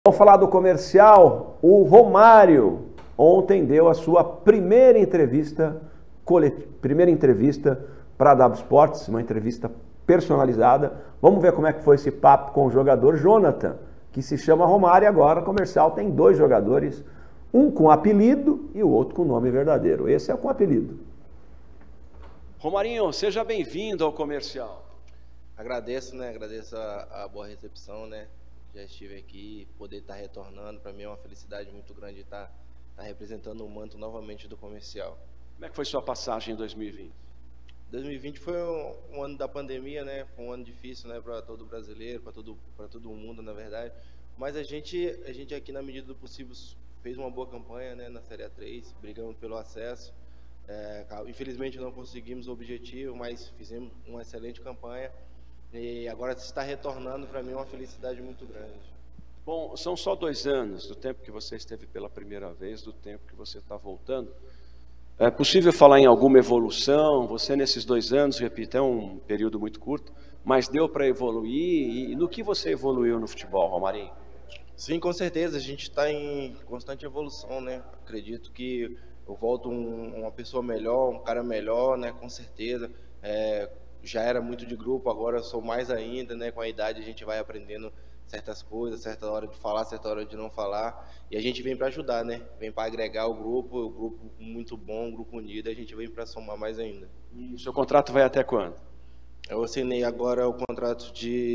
Vamos falar do comercial. O Romário ontem deu a sua primeira entrevista para a W Sports, uma entrevista personalizada. Vamos ver como é que foi esse papo com o jogador Jonathan, que se chama Romário. Agora o comercial tem dois jogadores, um com apelido e o outro com nome verdadeiro. Esse é com apelido. Romarinho, seja bem-vindo ao comercial. Agradeço, né? Agradeço a boa recepção, né? Já estive aqui, poder estar retornando, para mim é uma felicidade muito grande estar representando o manto novamente do comercial. Como é que foi sua passagem em 2020? 2020 foi um ano da pandemia, né? Foi um ano difícil, né, para todo brasileiro, para todo o mundo, na verdade. Mas a gente aqui, na medida do possível, fez uma boa campanha, né, na Série A3, brigando pelo acesso. Infelizmente não conseguimos o objetivo, mas fizemos uma excelente campanha. E agora está retornando, para mim é uma felicidade muito grande. Bom, são só 2 anos do tempo que você esteve pela primeira vez, do tempo que você está voltando. É possível falar em alguma evolução? Você nesses 2 anos, repito, é um período muito curto, mas deu para evoluir? E no que você evoluiu no futebol, Romarinho? Sim, com certeza, a gente está em constante evolução, né? Acredito que eu volto uma pessoa melhor, um cara melhor, né? Com certeza. Já era muito de grupo, agora eu sou mais ainda, né? Com a idade a gente vai aprendendo certas coisas, certa hora de falar, certa hora de não falar, e a gente vem para ajudar, né? Vem para agregar o grupo muito bom, um grupo unido, a gente vem para somar mais ainda. E o seu contrato vai até quando? Eu assinei agora o contrato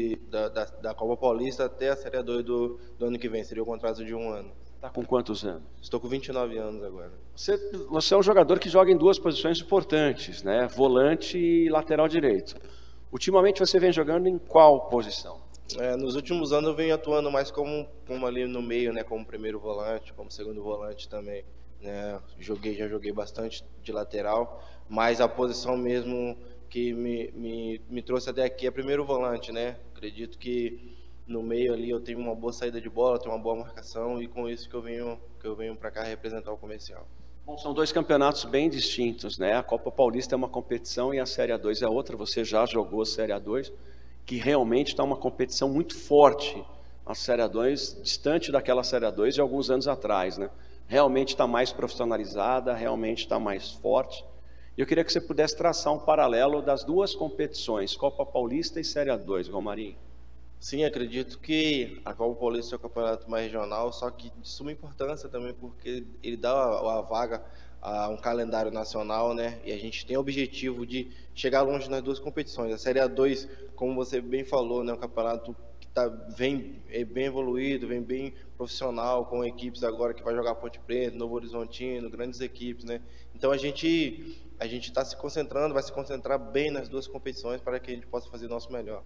da Copa Paulista até a Série A2 do ano que vem, seria o contrato de 1 ano. Está com quantos anos? Estou com 29 anos agora. Você é um jogador que joga em 2 posições importantes, né? Volante e lateral direito. Ultimamente você vem jogando em qual posição? Nos últimos anos eu venho atuando mais como ali no meio, né? Como primeiro volante, como segundo volante também, né? Já joguei bastante de lateral, mas a posição mesmo que me trouxe até aqui é primeiro volante, né? Acredito que no meio ali eu tenho uma boa saída de bola, tenho uma boa marcação, e com isso que eu venho para cá representar o comercial. Bom, são 2 campeonatos bem distintos, né? A Copa Paulista é uma competição e a Série A2 é outra. Você já jogou a Série A2, que realmente está uma competição muito forte. A Série A2, distante daquela Série A2 de alguns anos atrás, né? Realmente está mais profissionalizada, realmente está mais forte. E eu queria que você pudesse traçar um paralelo das 2 competições, Copa Paulista e Série A2, Romarinho. Sim, acredito que a Copa Paulista é o campeonato mais regional, só que de suma importância também, porque ele dá a vaga a um calendário nacional, né? E a gente tem o objetivo de chegar longe nas 2 competições. A Série A2, como você bem falou, né, é um campeonato que vem bem evoluído, vem bem profissional, com equipes agora que vai jogar Ponte Preta, Novo Horizontino, grandes equipes, né? Então a gente está se concentrando, vai se concentrar bem nas 2 competições para que a gente possa fazer o nosso melhor.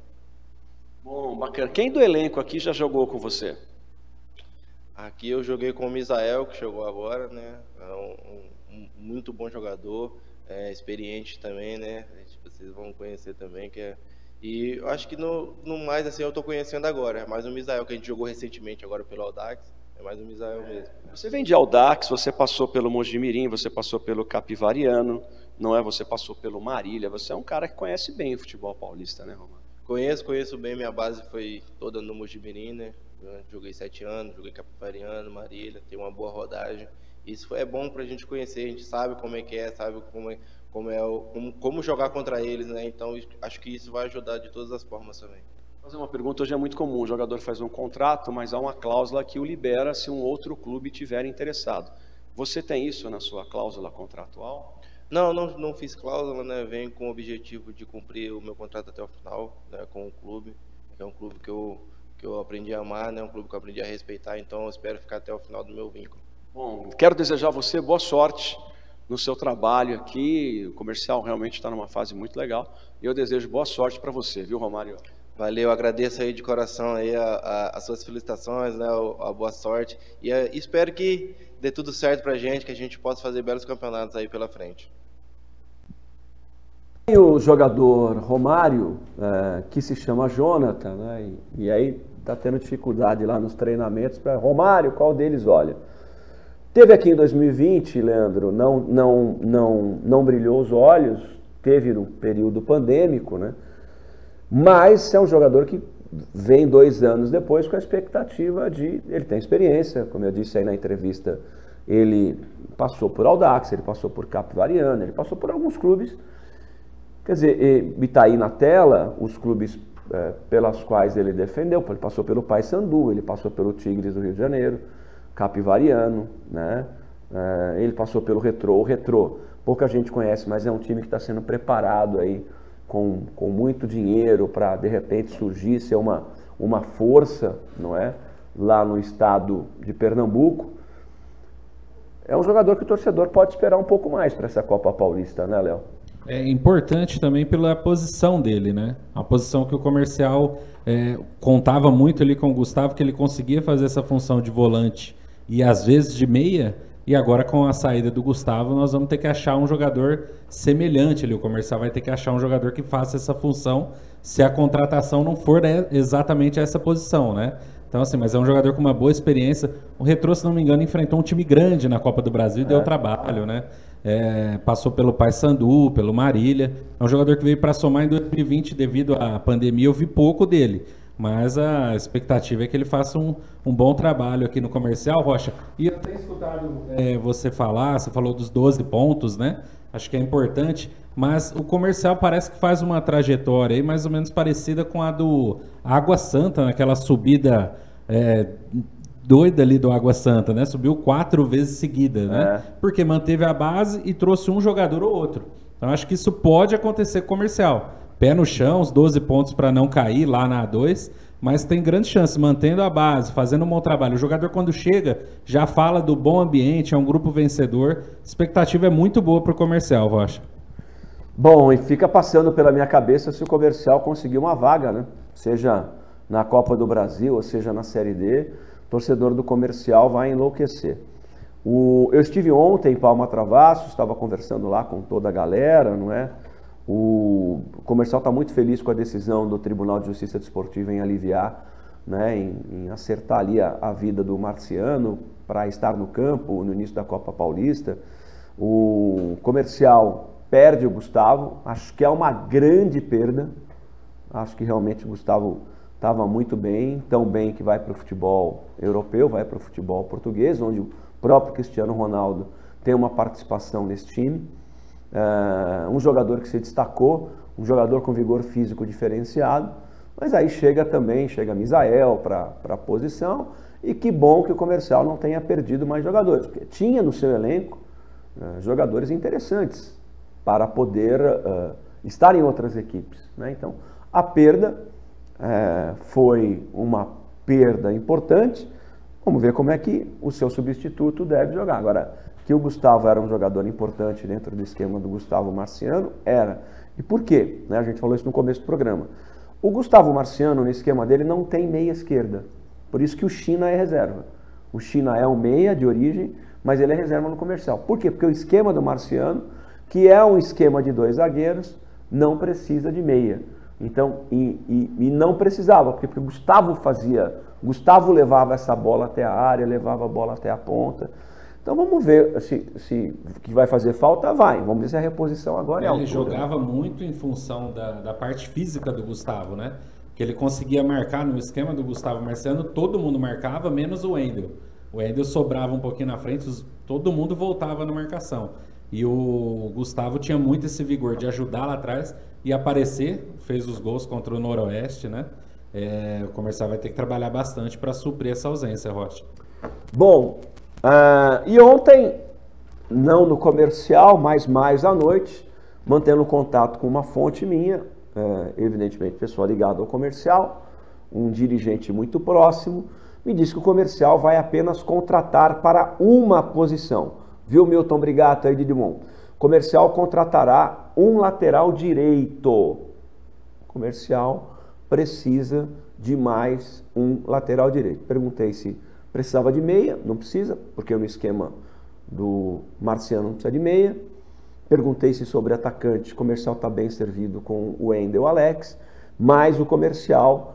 Bom, bacana. Quem do elenco aqui já jogou com você? Aqui eu joguei com o Misael, que chegou agora, né? É um muito bom jogador, experiente também, né? Vocês vão conhecer também, e eu acho que no mais assim eu estou conhecendo agora, é mais o Misael, que a gente jogou recentemente agora pelo Audax, é mais o Misael mesmo. Você vem de Audax, você passou pelo Mojimirim, você passou pelo Capivariano, não é? Você passou pelo Marília, você é um cara que conhece bem o futebol paulista, né, Romano? Conheço bem, minha base foi toda no Mojimirim, né? Eu joguei 7 anos, joguei Capivariano, Marília, tem uma boa rodagem. Isso é bom para a gente conhecer, a gente sabe como é que é, sabe como jogar contra eles, né? Então acho que isso vai ajudar de todas as formas também. Vou fazer uma pergunta, hoje é muito comum, o jogador faz um contrato, mas há uma cláusula que o libera se um outro clube estiver interessado. Você tem isso na sua cláusula contratual? Não fiz cláusula, né? Venho com o objetivo de cumprir o meu contrato até o final, né, com o clube. É um clube que eu aprendi a amar, né? Um clube que eu aprendi a respeitar, então eu espero ficar até o final do meu vínculo. Bom, quero desejar a você boa sorte no seu trabalho aqui. O comercial realmente está numa fase muito legal. E eu desejo boa sorte para você, viu, Romário? Valeu, agradeço aí de coração aí as suas felicitações, né? A boa sorte. E espero que dê tudo certo para a gente, que a gente possa fazer belos campeonatos aí pela frente. E o jogador Romário, que se chama Jonathan, né? E aí está tendo dificuldade lá nos treinamentos para Romário, qual deles olha? Teve aqui em 2020, Leandro, não brilhou os olhos, teve no período pandêmico, né? Mas é um jogador que vem 2 anos depois com a expectativa de... Ele tem experiência, como eu disse aí na entrevista, ele passou por Audax, ele passou por Capivariano, ele passou por alguns clubes. Quer dizer, está aí na tela os clubes pelas quais ele defendeu. Ele passou pelo Paysandu, ele passou pelo Tigres do Rio de Janeiro, Capivariano, né? Ele passou pelo Retrô. O Retrô, pouca gente conhece, mas é um time que está sendo preparado aí com muito dinheiro para, de repente, surgir, ser uma força, não é? Lá no estado de Pernambuco. É um jogador que o torcedor pode esperar um pouco mais para essa Copa Paulista, né, Léo? É importante também pela posição dele, né? A posição que o Comercial contava muito ali com o Gustavo, que ele conseguia fazer essa função de volante e às vezes de meia, e agora com a saída do Gustavo nós vamos ter que achar um jogador semelhante ali. O Comercial vai ter que achar um jogador que faça essa função se a contratação não for exatamente essa posição, né? Então, assim, mas é um jogador com uma boa experiência. O Retrô, se não me engano, enfrentou um time grande na Copa do Brasil e deu trabalho, né? Passou pelo Paysandu, pelo Marília. É um jogador que veio para somar em 2020 devido à pandemia. Eu vi pouco dele, mas a expectativa é que ele faça um bom trabalho aqui no Comercial, Rocha. E eu tenho escutado você falou dos 12 pontos, né? Acho que é importante, mas o Comercial parece que faz uma trajetória aí mais ou menos parecida com a do Água Santa, naquela subida doida ali do Água Santa, né? Subiu 4 vezes seguida, né? Porque manteve a base e trouxe um jogador ou outro. Então acho que isso pode acontecer com o Comercial. Pé no chão, os 12 pontos para não cair lá na A2, mas tem grande chance, mantendo a base, fazendo um bom trabalho. O jogador, quando chega, já fala do bom ambiente, é um grupo vencedor. A expectativa é muito boa para o Comercial, Rocha. Bom, e fica passando pela minha cabeça se o Comercial conseguir uma vaga, né? Seja na Copa do Brasil, ou seja na Série D, o torcedor do Comercial vai enlouquecer. Eu estive ontem em Palma Travasso, estava conversando lá com toda a galera, não é? O Comercial está muito feliz com a decisão do Tribunal de Justiça Desportiva em aliviar, né, em acertar ali a vida do Marciano para estar no campo no início da Copa Paulista. O Comercial perde o Gustavo, acho que é uma grande perda. Acho que realmente o Gustavo estava muito bem, tão bem que vai para o futebol europeu, vai para o futebol português, onde o próprio Cristiano Ronaldo tem uma participação nesse time. Um jogador que se destacou, um jogador com vigor físico diferenciado, mas aí chega Misael para a posição, e que bom que o Comercial não tenha perdido mais jogadores, porque tinha no seu elenco jogadores interessantes para poder estar em outras equipes, né? Então a perda foi uma perda importante. Vamos ver como é que o seu substituto deve jogar. Agora, que o Gustavo era um jogador importante dentro do esquema do Gustavo Marciano, era. E por quê? A gente falou isso no começo do programa. O Gustavo Marciano, no esquema dele, não tem meia esquerda. Por isso que o China é reserva. O China é um meia de origem, mas ele é reserva no Comercial. Por quê? Porque o esquema do Marciano, que é um esquema de 2 zagueiros, não precisa de meia. Então, e não precisava, porque o Gustavo levava essa bola até a área, levava a bola até a ponta. Então vamos ver se que vai fazer falta, vai. Vamos ver se a reposição agora é a altura. Ele jogava muito em função da parte física do Gustavo, né? Que ele conseguia marcar no esquema do Gustavo Marciano, todo mundo marcava, menos o Wendel. O Wendel sobrava um pouquinho na frente, todo mundo voltava na marcação. E o Gustavo tinha muito esse vigor de ajudar lá atrás e aparecer, fez os gols contra o Noroeste, né? O Comercial vai ter que trabalhar bastante para suprir essa ausência, Rocha. Bom, e ontem, não no Comercial, mas mais à noite, mantendo contato com uma fonte minha, evidentemente pessoa ligada ao Comercial, um dirigente muito próximo, me disse que o Comercial vai apenas contratar para uma posição. Viu, Milton Brigato aí de Dimon? Comercial contratará um lateral direito. Comercial precisa de mais um lateral direito. Perguntei se precisava de meia, não precisa, porque no esquema do Marciano não precisa de meia. Perguntei se sobre atacante, o Comercial está bem servido com o Wendel Alex, mas o Comercial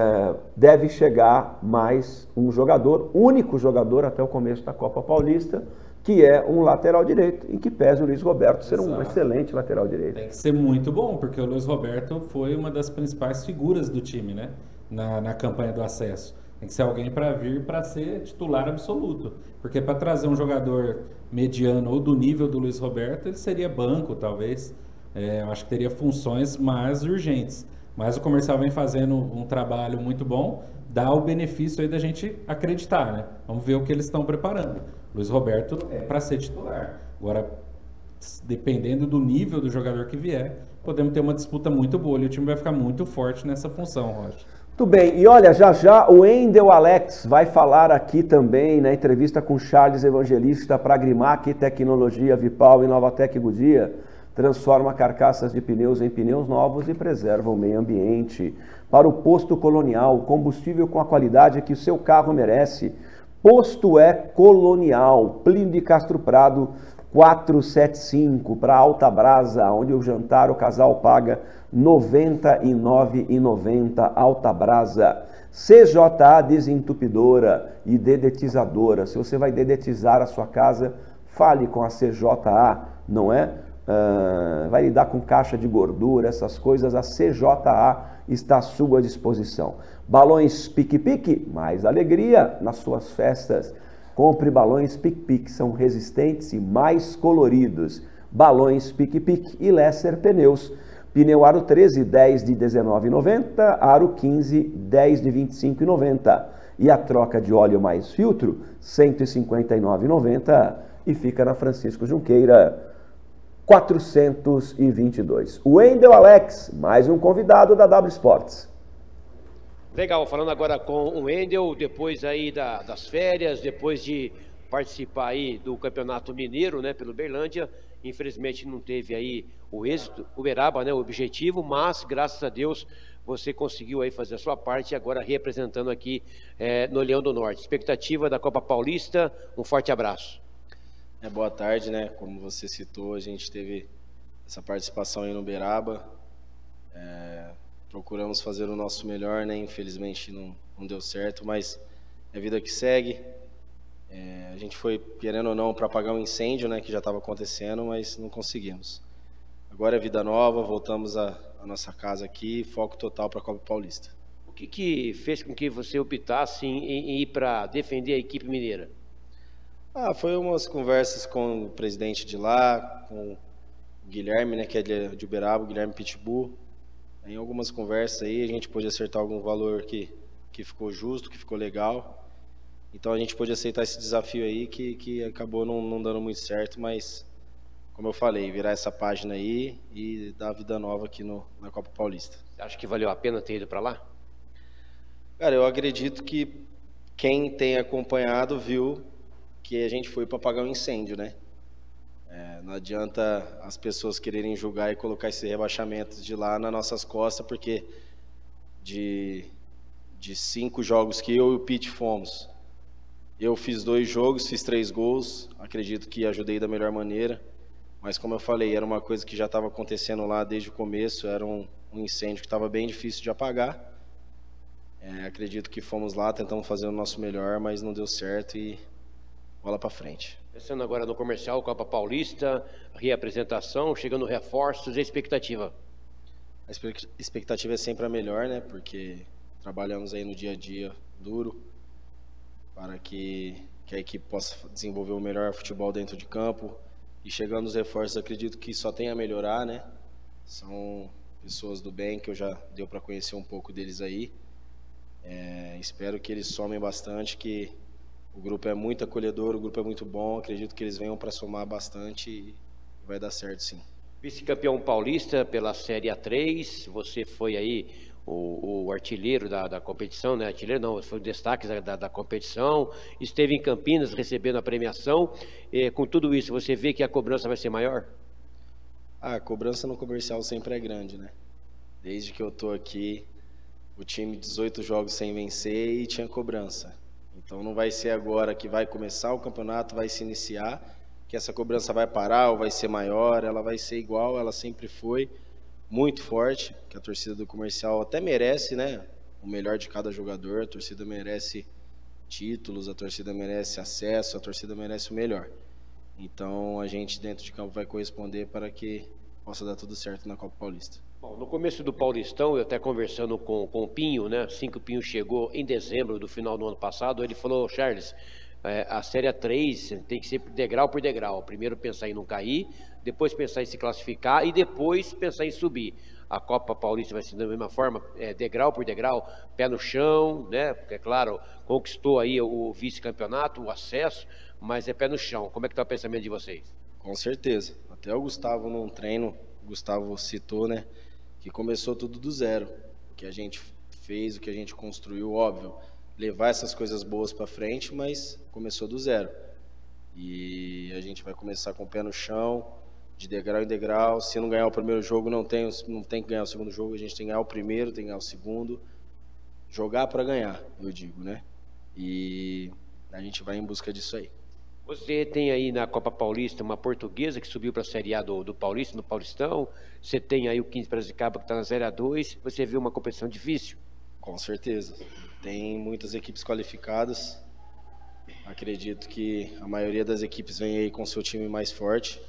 deve chegar mais um jogador, único jogador até o começo da Copa Paulista, que é um lateral direito, em que pese o Luiz Roberto ser um excelente lateral direito. Tem que ser muito bom, porque o Luiz Roberto foi uma das principais figuras do time, né? na campanha do acesso. Tem que ser alguém para vir para ser titular absoluto. Porque para trazer um jogador mediano ou do nível do Luiz Roberto, ele seria banco, talvez. Eu acho que teria funções mais urgentes. Mas o Comercial vem fazendo um trabalho muito bom, dá o benefício aí da gente acreditar, né? Vamos ver o que eles estão preparando. Luiz Roberto é para ser titular. Agora, dependendo do nível do jogador que vier, podemos ter uma disputa muito boa e o time vai ficar muito forte nessa função, Rocha. Muito bem, e olha, já o Wendel Alex vai falar aqui também na entrevista com Charles Evangelista para a Grimac Tecnologia Vipal e Novatec Goodyear. Transforma carcaças de pneus em pneus novos e preserva o meio ambiente. Para o Posto Colonial, combustível com a qualidade que o seu carro merece. Posto é Colonial, Plínio de Castro Prado, 475, para Alta Brasa, onde o jantar o casal paga R$ 99,90, Alta Brasa. CJA Desentupidora e Dedetizadora. Se você vai dedetizar a sua casa, fale com a CJA, não é? Vai lidar com caixa de gordura, essas coisas, a CJA está à sua disposição. Balões Pique-Pique, mais alegria nas suas festas. Compre balões Pique-Pique, são resistentes e mais coloridos. Balões Pique-Pique e Lesser Pneus. Pneu Aro 13, 10 de R$19,90, Aro 15, 10 de R$25,90. E a troca de óleo mais filtro, R$159,90 e fica na Francisco Junqueira, 422. O Wendel Alex, mais um convidado da W Sports. Legal, falando agora com o Wendel, depois aí das férias, depois de participar aí do Campeonato Mineiro, né, pelo Uberlândia, infelizmente não teve aí o êxito, Uberaba, né, o objetivo, mas graças a Deus você conseguiu aí fazer a sua parte e agora representando aqui no Leão do Norte. Expectativa da Copa Paulista, um forte abraço. Boa tarde, né? Como você citou, a gente teve essa participação aí no Uberaba. Procuramos fazer o nosso melhor, né? Infelizmente não deu certo, mas é vida que segue. A gente foi, querendo ou não, para apagar um incêndio, né? Que já estava acontecendo, mas não conseguimos. Agora é vida nova, voltamos à nossa casa aqui, foco total para a Copa Paulista. O que fez com que você optasse em ir para defender a equipe mineira? Foi umas conversas com o presidente de lá, com o Guilherme, né, que é de Uberaba, o Guilherme Pitbull. Em algumas conversas aí a gente pôde acertar algum valor que ficou justo, que ficou legal. Então a gente pôde aceitar esse desafio aí que acabou não dando muito certo, mas como eu falei, virar essa página aí e dar vida nova aqui na Copa Paulista. Você acha que valeu a pena ter ido para lá? Cara, eu acredito que quem tem acompanhado viu que a gente foi para apagar um incêndio, né? Não adianta as pessoas quererem julgar e colocar esse rebaixamento de lá nas nossas costas, porque de 5 jogos que eu e o Pete fomos, eu fiz 2 jogos, fiz 3 gols, acredito que ajudei da melhor maneira, mas como eu falei, era uma coisa que já estava acontecendo lá desde o começo, era um incêndio que estava bem difícil de apagar. Acredito que fomos lá, tentamos fazer o nosso melhor, mas não deu certo e bola para frente. Pensando agora no Comercial, Copa Paulista, reapresentação, chegando reforços e expectativa. A expectativa é sempre a melhor, né? Porque trabalhamos aí no dia a dia duro para que a equipe possa desenvolver o melhor futebol dentro de campo. E chegando os reforços, acredito que só tem a melhorar, né? São pessoas do bem que eu já deu para conhecer um pouco deles aí. Espero que eles somem bastante, que o grupo é muito acolhedor, o grupo é muito bom, acredito que eles venham para somar bastante e vai dar certo sim. Vice-campeão paulista pela Série A3, você foi aí o artilheiro da competição, né? Artilheiro não, foi o destaque da competição, esteve em Campinas recebendo a premiação, com tudo isso, você vê que a cobrança vai ser maior? A cobrança no Comercial sempre é grande, né? Desde que eu tô aqui, o time 18 jogos sem vencer e tinha cobrança. Então não vai ser agora que vai começar o campeonato, vai se iniciar, que essa cobrança vai parar ou vai ser maior, ela vai ser igual, ela sempre foi muito forte, que a torcida do Comercial até merece, né? O melhor de cada jogador, a torcida merece títulos, a torcida merece acesso, a torcida merece o melhor. Então a gente dentro de campo vai corresponder para que possa dar tudo certo na Copa Paulista. Bom, no começo do Paulistão, eu até conversando com o Pinho, né? Assim que o Pinho chegou em dezembro do final do ano passado, ele falou: Charles, a Série 3 tem que ser degrau por degrau. Primeiro pensar em não cair, depois pensar em se classificar e depois pensar em subir. A Copa Paulista vai ser da mesma forma, degrau por degrau, pé no chão, né? Porque, é claro, conquistou aí o vice-campeonato, o acesso, mas é pé no chão. Como é que está o pensamento de vocês? Com certeza. Até o Gustavo num treino, o Gustavo citou, né, que começou tudo do zero. O que a gente fez, o que a gente construiu, óbvio, levar essas coisas boas para frente, mas começou do zero. E a gente vai começar com o pé no chão, de degrau em degrau. Se não ganhar o primeiro jogo, não tem que ganhar o segundo jogo, a gente tem que ganhar o primeiro, tem que ganhar o segundo. Jogar para ganhar, eu digo, né? E a gente vai em busca disso aí. Você tem aí na Copa Paulista uma portuguesa que subiu para a Série A do Paulista, no Paulistão. Você tem aí o 15 Piracicaba que está na Série A2. Você viu uma competição difícil? Com certeza. Tem muitas equipes qualificadas. Acredito que a maioria das equipes vem aí com seu time mais forte.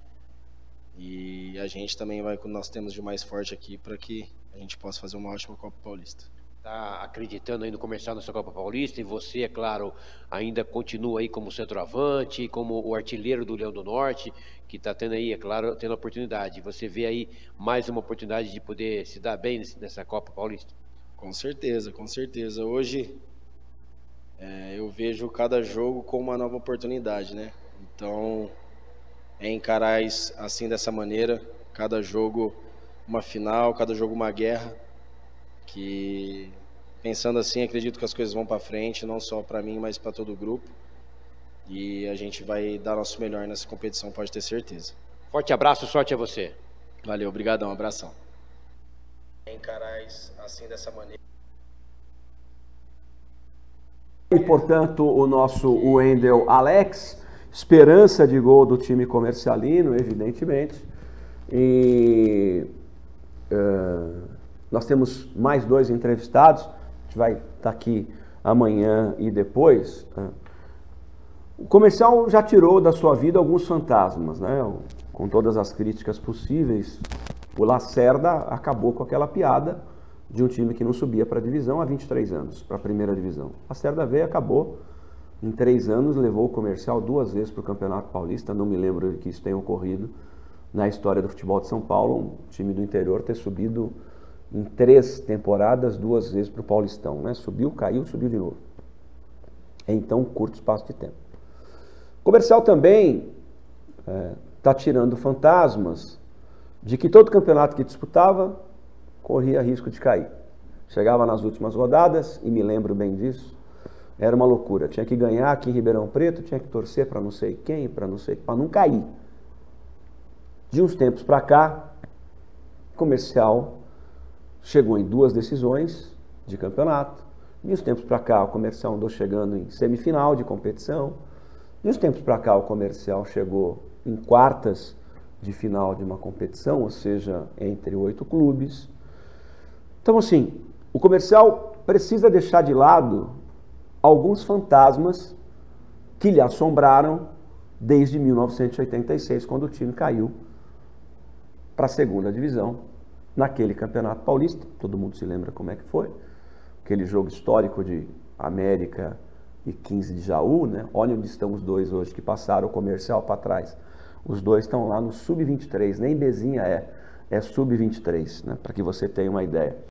E a gente também vai com o que nós temos de mais forte aqui para que a gente possa fazer uma ótima Copa Paulista. Está acreditando aí no comercial nessa Copa Paulista, e você, é claro, ainda continua aí como centroavante, como o artilheiro do Leão do Norte, que está tendo aí, é claro, tendo oportunidade. Você vê aí mais uma oportunidade de poder se dar bem nessa Copa Paulista? Com certeza, com certeza. Hoje eu vejo cada jogo como uma nova oportunidade, né? Então, encarar assim dessa maneira, cada jogo uma final, cada jogo uma guerra, que pensando assim, acredito que as coisas vão para frente, não só para mim, mas para todo o grupo, e a gente vai dar nosso melhor nessa competição, pode ter certeza. Forte abraço, sorte a você. Valeu, obrigadão, abração. Encarar assim dessa maneira. E, portanto, o nosso Wendel Alex, esperança de gol do time comercialino, evidentemente. E nós temos mais 2 entrevistados, a gente vai estar aqui amanhã e depois. O comercial já tirou da sua vida alguns fantasmas, né? Com todas as críticas possíveis. O Lacerda acabou com aquela piada de um time que não subia para a divisão há 23 anos, para a primeira divisão. A Lacerda veio e acabou. Em 3 anos levou o comercial 2 vezes para o Campeonato Paulista. Não me lembro que isso tenha ocorrido na história do futebol de São Paulo, um time do interior ter subido em 3 temporadas 2 vezes para o Paulistão, né? Subiu, caiu, subiu de novo. Em tão curto espaço de tempo. O comercial também está tirando fantasmas de que todo campeonato que disputava corria risco de cair. Chegava nas últimas rodadas, e me lembro bem disso, era uma loucura. Tinha que ganhar aqui em Ribeirão Preto, tinha que torcer para não sei quem, para não cair. De uns tempos para cá, o comercial chegou em 2 decisões de campeonato. De uns tempos para cá, o comercial andou chegando em semifinal de competição. De uns tempos para cá, o comercial chegou em quartas de final de uma competição, ou seja, entre 8 clubes. Então, assim, o comercial precisa deixar de lado alguns fantasmas que lhe assombraram desde 1986, quando o time caiu para a segunda divisão, naquele Campeonato Paulista. Todo mundo se lembra como é que foi. Aquele jogo histórico de América e 15 de Jaú, né? Olha onde estão os 2 hoje, que passaram o comercial para trás. Os 2 estão lá no Sub-23, nem Bezinha é Sub-23, né? Para que você tenha uma ideia.